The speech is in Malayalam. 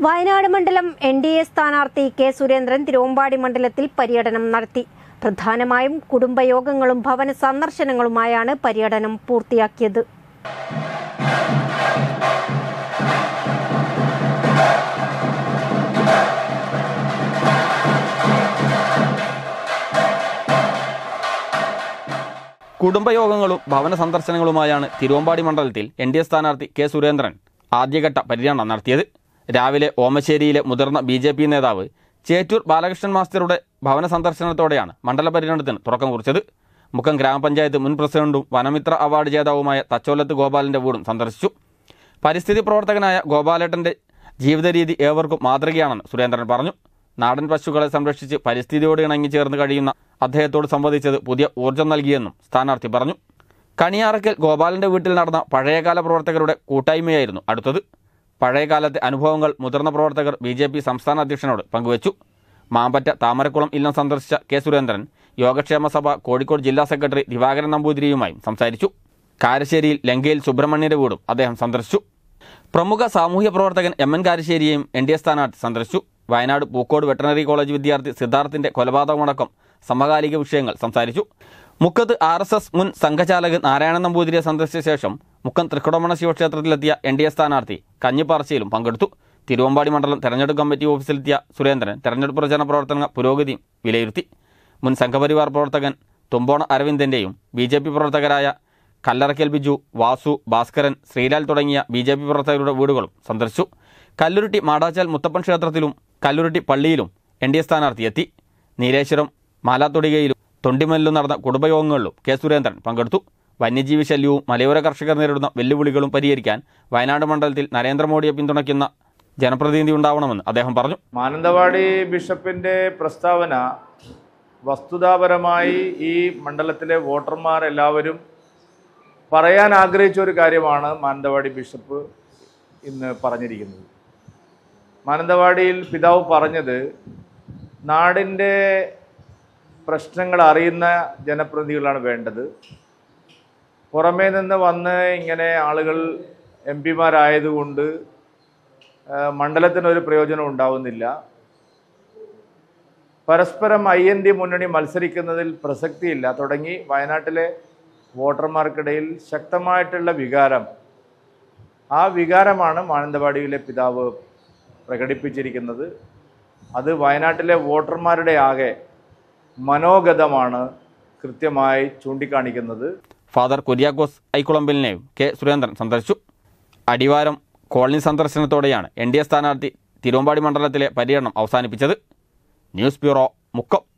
വയനാട് മണ്ഡലം എൻഡിഎ സ്ഥാനാർത്ഥി കെ സുരേന്ദ്രൻ തിരുവമ്പാടി മണ്ഡലത്തിൽ പര്യടനം നടത്തി. പ്രധാനമായും കുടുംബയോഗങ്ങളും ഭവന സന്ദർശനങ്ങളുമായാണ് പര്യടനം പൂർത്തിയാക്കിയത്. കുടുംബയോഗങ്ങളും ഭവന സന്ദർശനങ്ങളുമായാണ് തിരുവമ്പാടി മണ്ഡലത്തിൽ എൻഡിഎ സ്ഥാനാർത്ഥി കെ സുരേന്ദ്രൻ ആദ്യഘട്ട പര്യടനം നടത്തിയത്. രാവിലെ ഓമശ്ശേരിയിലെ മുതിർന്ന ബിജെപി നേതാവ് ചേറ്റൂർ ബാലകൃഷ്ണൻ മാസ്റ്ററുടെ ഭവന സന്ദർശനത്തോടെയാണ് മണ്ഡല പര്യടനത്തിന് തുടക്കം കുറിച്ചത്. മുക്കം ഗ്രാമപഞ്ചായത്ത് മുൻ പ്രസിഡന്റും വനമിത്ര അവാർഡ് ജേതാവുമായ തച്ചോലത്ത് ഗോപാലന്റെ വീടും സന്ദർശിച്ചു. പരിസ്ഥിതി പ്രവർത്തകനായ ഗോപാലേട്ടന്റെ ജീവിതരീതി ഏവർക്കും മാതൃകയാണെന്ന് സുരേന്ദ്രൻ പറഞ്ഞു. നാടൻ പശുക്കളെ സംരക്ഷിച്ച് പരിസ്ഥിതിയോട് ഇണങ്ങി ചേർന്ന് കഴിയുന്ന അദ്ദേഹത്തോട് സംവദിച്ചത് പുതിയ ഊർജ്ജം നൽകിയെന്നും സ്ഥാനാർത്ഥി പറഞ്ഞു. കണിയാറയ്ക്കൽ ഗോപാലന്റെ വീട്ടിൽ നടന്ന പഴയകാല പ്രവർത്തകരുടെ കൂട്ടായ്മയായിരുന്നു അടുത്തത്. പഴയകാലത്തെ അനുഭവങ്ങൾ മുതിർന്ന പ്രവർത്തകർ ബിജെപി സംസ്ഥാന അധ്യക്ഷനോട് പങ്കുവച്ചു. മാമ്പറ്റ താമരക്കുളം ഇല്ലം സന്ദർശിച്ച കെ സുരേന്ദ്രൻ യോഗക്ഷേമ സഭ കോഴിക്കോട് ജില്ലാ സെക്രട്ടറി ദിവാകരൻ നമ്പൂതിരിയുമായും സംസാരിച്ചു. കാരശ്ശേരിയിൽ ലങ്കയിൽ സുബ്രഹ്മണ്യന്റെ വീടും അദ്ദേഹം സന്ദർശിച്ചു. പ്രമുഖ സാമൂഹ്യ പ്രവർത്തകൻ എം എൻ കാരശ്ശേരിയെയും എൻഡിഎ സ്ഥാനാർത്ഥി സന്ദർശിച്ചു. വയനാട് പൂക്കോട് വെറ്ററിനറി കോളേജ് വിദ്യാർത്ഥി സിദ്ധാർത്ഥിന്റെ കൊലപാതകമടക്കം സമകാലിക വിഷയങ്ങൾ സംസാരിച്ചു. മുക്കത്ത് RSS മുൻ സംഘചാലകൻ നാരായണൻ നമ്പൂതിരിയെ സന്ദർശിച്ച ശേഷം മുക്കം തൃക്കുടമണ ശിവക്ഷേത്രത്തിലെത്തിയ എൻഡിഎ സ്ഥാനാർത്ഥി കഞ്ഞിപ്പാർച്ചയിലും പങ്കെടുത്തു. തിരുവമ്പാടി മണ്ഡലം തെരഞ്ഞെടുപ്പ് കമ്മിറ്റി ഓഫീസിലെത്തിയ സുരേന്ദ്രൻ തെരഞ്ഞെടുപ്പ് പ്രചരണ പ്രവർത്തന പുരോഗതിയും വിലയിരുത്തി. മുൻ സംഘപരിവാർ പ്രവർത്തകൻ തുമ്പോണ അരവിന്ദന്റെയും ബിജെപി പ്രവർത്തകരായ കല്ലറയ്ക്കൽ ബിജു, വാസു, ഭാസ്കരൻ, ശ്രീലാൽ തുടങ്ങിയ ബിജെപി പ്രവർത്തകരുടെ വീടുകളും സന്ദർശിച്ചു. കല്ലുരുട്ടി മാടാച്ചാൽ മുത്തപ്പൻ ക്ഷേത്രത്തിലും കല്ലുരുട്ടി പള്ളിയിലും എൻഡിഎ സ്ഥാനാർത്ഥി എത്തി. നീലേശ്വരം മാലാത്തൊടികയിലും തൊണ്ടിമല്ലിലും നടന്ന കുടുംബയോഗങ്ങളിലും കെ സുരേന്ദ്രൻ പങ്കെടുത്തു. വന്യജീവി ശല്യവും മലയോര കർഷകർ നേരിടുന്ന വെല്ലുവിളികളും പരിഹരിക്കാൻ വയനാട് മണ്ഡലത്തിൽ നരേന്ദ്രമോദിയെ പിന്തുണയ്ക്കുന്ന ജനപ്രതിനിധി ഉണ്ടാവണമെന്ന് അദ്ദേഹം പറഞ്ഞു. മാനന്തവാടി ബിഷപ്പിന്റെ പ്രസ്താവന വസ്തുതാപരമായി ഈ മണ്ഡലത്തിലെ വോട്ടർമാർ എല്ലാവരും പറയാൻ ആഗ്രഹിച്ച ഒരു കാര്യമാണ് മാനന്തവാടി ബിഷപ്പ് ഇന്ന് പറഞ്ഞിരിക്കുന്നത്. മാനന്തവാടിയിൽ പിതാവ് പറഞ്ഞത് നാടിൻ്റെ പ്രശ്നങ്ങൾ അറിയുന്ന ജനപ്രതിനിധികളാണ് വേണ്ടത്. പുറമേ നിന്ന് വന്ന് ഇങ്ങനെ ആളുകൾ MP മാരായതുകൊണ്ട് മണ്ഡലത്തിനൊരു പ്രയോജനം ഉണ്ടാവുന്നില്ല. പരസ്പരം IND മുന്നണി മത്സരിക്കുന്നതിൽ പ്രസക്തിയില്ല തുടങ്ങി വയനാട്ടിലെ വോട്ടർമാർക്കിടയിൽ ശക്തമായിട്ടുള്ള വികാരം, ആ വികാരമാണ് മാനന്തവാടിയിലെ പിതാവ് പ്രകടിപ്പിച്ചിരിക്കുന്നത്. അത് വയനാട്ടിലെ വോട്ടർമാരുടെ ആകെ മനോഗതമാണ് കൃത്യമായി ചൂണ്ടിക്കാണിക്കുന്നത്. ഫാദർ കുര്യാക്കോസ് ഐക്കുളമ്പിലിനെയും കെ സുരേന്ദ്രൻ സന്ദർശിച്ചു. അടിവാരം കോളനി സന്ദർശനത്തോടെയാണ് എൻഡിഎ സ്ഥാനാർത്ഥി തിരുവമ്പാടി മണ്ഡലത്തിലെ പര്യടനം അവസാനിപ്പിച്ചത്. News bureau, Mukkam.